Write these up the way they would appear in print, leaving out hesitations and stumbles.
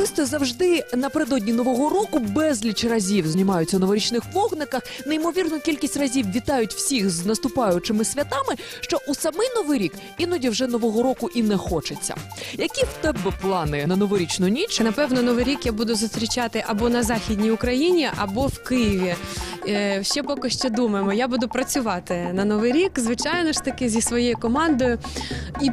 Артисти завжди напередодні Нового року безліч разів знімаються у новорічних вогниках, неймовірну кількість разів вітають всіх з наступаючими святами, що у самий Новий рік іноді вже Нового року і не хочеться. Які в тебе плани на новорічну ніч? Напевно, Новий рік я буду зустрічати або на Західній Україні, або в Києві. Ще поки що думаємо. Я буду працювати на Новий рік, звичайно ж таки, зі своєю командою. І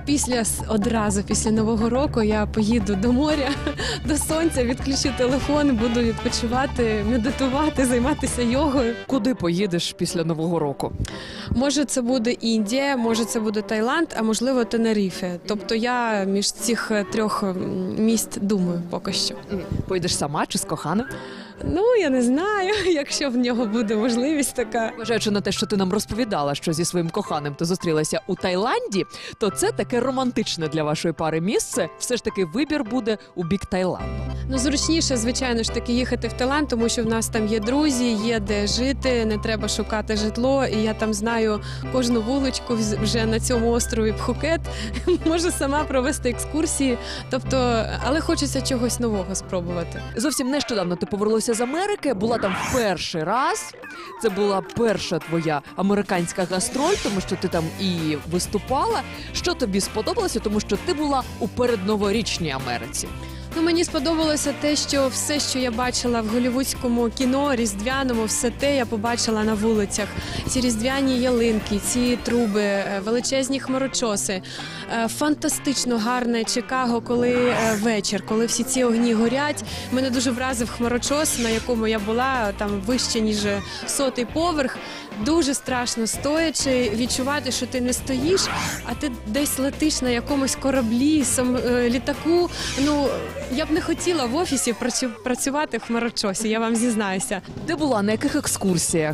одразу після Нового року я поїду до моря, до сонця, відключу телефон, буду відпочивати, медитувати, займатися йогою. Куди поїдеш після Нового року? Може, це буде Індія, може, це буде Таїланд, а можливо, Тенеріфе. Тобто я між цих трьох міст думаю поки що. Поїдеш сама чи з коханим? Ну, я не знаю, якщо в нього буде можливість така. Зважаючи на те, що ти нам розповідала, що зі своїм коханим ти зустрілася у Таїланді, то це таке романтичне для вашої пари місце. Все ж таки вибір буде у бік Таїланду. Ну, зручніше, звичайно ж таки, їхати в Таїланд, тому що в нас там є друзі, є де жити, не треба шукати житло. І я там знаю кожну вуличку вже на цьому острові Пхукет. Можу сама провести екскурсії. Тобто, але хочеться чогось нового спробувати. Зовсім нещодавно ти повернулася з Америки, була там в перший раз. Це була перша твоя американська гастроль, тому що ти там і виступала. Що тобі сподобалося, тому що ти була у передноворічній Америці? Ну, мені сподобалося те, що все, що я бачила в голлівудському кіно, різдвяному, все те я побачила на вулицях. Ці різдвяні ялинки, ці труби, величезні хмарочоси. Фантастично гарне Чикаго, коли вечір, коли всі ці огні горять. Мене дуже вразив хмарочос, на якому я була, там вище, ніж 100-й поверх. Дуже страшно стоячи, відчувати, що ти не стоїш, а ти десь летиш на якомусь кораблі, літаку. Ну, я б не хотіла в офісі працювати в хмарочосі, я вам зізнаюся. Де була, на яких екскурсіях?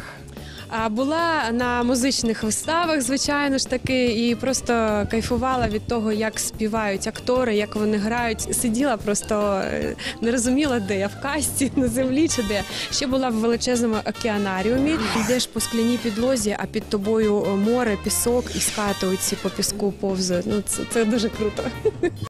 Була на музичних виставах, звичайно ж таки, і просто кайфувала від того, як співають актори, як вони грають. Сиділа просто, не розуміла, де я, в касті, на землі чи де. Ще була в величезному океанаріумі. Йдеш по скляній підлозі, а під тобою море, пісок, і скати оці по піску повзають. Ну, це дуже круто.